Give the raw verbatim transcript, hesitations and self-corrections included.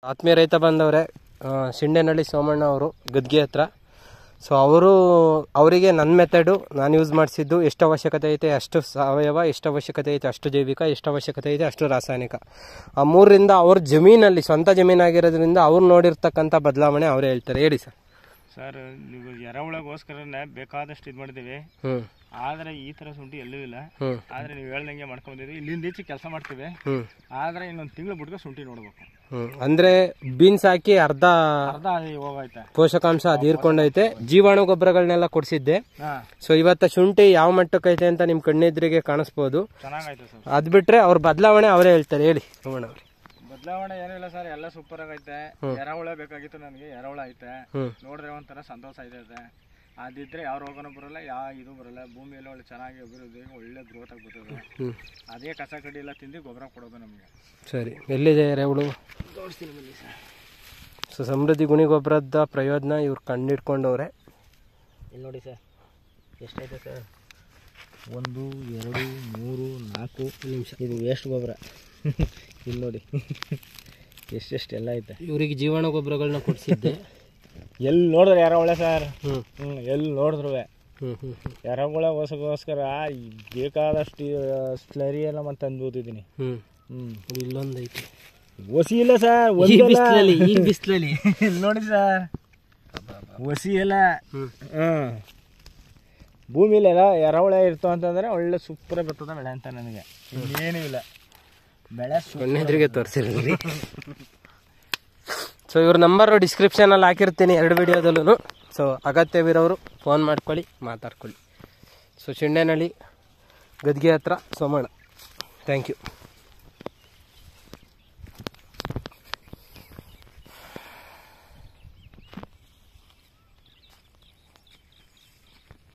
ಆತ್ಮೀಯ ರೈತ ಬಂದವರೇ, ಶಿಂಡೇನಹಳ್ಳಿ ಸೋಮಣ್ಣ ಅವರು ಗದ್ಗೆ ಹತ್ರ. ಸೊ ಅವರು ಅವರಿಗೆ ನನ್ನ ಮೆಥಡು ನಾನು ಯೂಸ್ ಮಾಡಿಸಿದ್ದು, ಎಷ್ಟು ಅವಶ್ಯಕತೆ ಐತೆ ಅಷ್ಟು ಸಾವಯವ, ಎಷ್ಟು ಅವಶ್ಯಕತೆ ಐತೆ ಅಷ್ಟು ಜೈವಿಕ, ಎಷ್ಟು ಅವಶ್ಯಕತೆ ಐತೆ ಅಷ್ಟು ರಾಸಾಯನಿಕ. ಆ ಮೂರರಿಂದ ಅವ್ರ ಜಮೀನಲ್ಲಿ ಸ್ವಂತ ಜಮೀನಾಗಿರೋದ್ರಿಂದ ಅವ್ರು ನೋಡಿರ್ತಕ್ಕಂಥ ಬದಲಾವಣೆ ಅವರೇ ಹೇಳ್ತಾರೆ. ಹೇಳಿ ಸರ್. ಸರ್, ನೀವು ಎರೆಹುಳಗೋಸ್ಕರನೇ ಬೇಕಾದಷ್ಟು ಇದು ಮಾಡಿದ್ದೀವಿ, ಆದ್ರೆ ಈ ತರ ಶುಂಠಿ ಎಲ್ಲೂ ಇಲ್ಲ. ಆದ್ರೆ ನೀವು ಹೇಳ್ದಂಗೆ ಮಾಡ್ಕೊಂಡಿದ್ದೀವಿ. ಇಲ್ಲಿಂದ ಈಚೆ ಕೆಲಸ ಮಾಡ್ತೀವಿ, ಆದ್ರೆ ಇನ್ನೊಂದು ತಿಂಗಳು ಬಿಟ್ಕೊಂಡು ಶುಂಠಿ ನೋಡ್ಬೇಕು. ಅಂದ್ರೆ ಬೀನ್ಸ್ ಹಾಕಿ ಅರ್ಧ ಅರ್ಧ ಹೋಗೈತೆ, ಪೋಷಕಾಂಶ ಅದು ಹೀರ್ಕೊಂಡೈತೆ. ಜೀವಾಣು ಗೊಬ್ಬರಗಳನ್ನೆಲ್ಲ ಕೊಡ್ಸಿದ್ದೆ. ಸೊ ಇವತ್ತ ಶುಂಠಿ ಯಾವ ಮಟ್ಟಕ್ಕೈತೆ ಅಂತ ನಿಮ್ ಕಣ್ಣೆದ್ರಿಗೆ ಕಾಣಿಸ್ಬೋದು. ಚೆನ್ನಾಗೈತೆ ಸರ್. ಅದ್ ಬಿಟ್ರೆ ಅವ್ರ ಬದಲಾವಣೆ ಅವರೇ ಹೇಳ್ತಾರೆ. ಹೇಳಿ ಸೋಮಣ್ಣ ಅವ್ರಿ. ಬದಲಾವಣೆ ಏನಿಲ್ಲ ಸರ್, ಎಲ್ಲ ಸೂಪರ್ ಆಗೈತೆ. ಎರೆಹುಳ ಬೇಕಾಗಿತ್ತು ನನಗೆ, ಎರೆಹುಳ ಐತೆ. ನೋಡಿದ್ರೆ ಒಂಥರ ಸಂತೋಷ ಐತೆ. ಅದಿದ್ರೆ ಯಾವ ರೋಗನೂ ಬರಲ್ಲ, ಯಾವ ಇದು ಬರಲ್ಲ. ಭೂಮಿಯಲ್ಲಿ ಒಳ್ಳೆ ಚೆನ್ನಾಗಿ ಅಭಿವೃದ್ಧಿ, ಒಳ್ಳೆ ಗ್ರೋತ್ ಆಗ್ಬಿಡ್ತದೆ. ಅದೇ ಕಸ ಕಡ್ಡಿ ಎಲ್ಲ ತಿಂದು ಗೊಬ್ಬರ ಕೊಡೋದು ನಮಗೆ. ಸರಿ, ಎಲ್ಲಿದೆ ಎರೆಹುಳು ತೋರಿಸ್ತೀನಿ ಬನ್ನಿ ಸರ್. ಸೊ ಸಮೃದ್ಧಿ ಗುಣಿ ಗೊಬ್ಬರದ ಪ್ರಯೋಜನ ಇವ್ರು ಕಂಡಿಡ್ಕೊಂಡವ್ರೆ. ಇಲ್ಲಿ ನೋಡಿ ಸರ್, ಎಷ್ಟೈತೆ ಸರ್? ಒಂದು, ಎರಡು, ಮೂರು, ನಾಲ್ಕು ನಿಮಿಷ. ಇದು ವೇಸ್ಟ್ ಗೊಬ್ಬರ. ಇಲ್ಲಿ ನೋಡಿ ಎಷ್ಟೆಷ್ಟೆಲ್ಲ ಐತೆ. ಇವ್ರಿಗೆ ಜೀವಾಣು ಗೊಬ್ಬರಗಳನ್ನ ಕೊಡಿಸಿದ್ದೆ. ಎಲ್ಲಿ ನೋಡಿದ್ರೆ ಎರೆಹುಳ ಸರ್. ಹ್ಞೂ ಹ್ಞೂ ಎಲ್ಲಿ ನೋಡಿದ್ರು ಹ್ಞೂ ಹ್ಞೂ ಎರೆಹುಳಗೋಸ್ಕರ ಬೇಕಾದಷ್ಟು ಸ್ಲರಿ ಎಲ್ಲ ಮತ್ತೆ ತಂದು ಓದಿದ್ದೀನಿ. ಹ್ಞೂ ಹ್ಞೂ ಇಲ್ಲೊಂದು ಐತಿ, ಒಸಿ ಇಲ್ಲ ಸರ್. ಈ ಬಿಸಿಲಲ್ಲಿ ಈ ಬಿಸಿಲಲ್ಲಿ ನೋಡಿ ಸರ್, ಒಸಿ ಎಲ್ಲ. ಹ್ಞೂ ಭೂಮಿಲೆಲ್ಲ ಎರೆಹುಳ ಇರ್ತಾವ ಅಂತಂದ್ರೆ ಒಳ್ಳೆ ಸೂಪರ್ ಬರ್ತದೆ ಬೆಳೆ ಅಂತ. ನನಗೆ ಇನ್ನೇನೂ ಇಲ್ಲ, ಬೆಳೆ ಕಣ್ಣೆದ್ರಿಗೆ ತೋರಿಸಿರಿ. ಸೊ ಇವ್ರ ನಂಬರು ಡಿಸ್ಕ್ರಿಪ್ಷನಲ್ಲಿ ಹಾಕಿರ್ತೀನಿ ಎರಡು ವಿಡಿಯೋದಲ್ಲೂ. ಸೊ ಅಗತ್ಯವಿರೋರು ಫೋನ್ ಮಾಡ್ಕೊಳ್ಳಿ, ಮಾತಾಡ್ಕೊಳ್ಳಿ. ಸೊ ಶಿಂಡೇನಹಳ್ಳಿ ಗದ್ಗೆ ಹತ್ರ ಸೋಮಣ್ಣ. Thank you.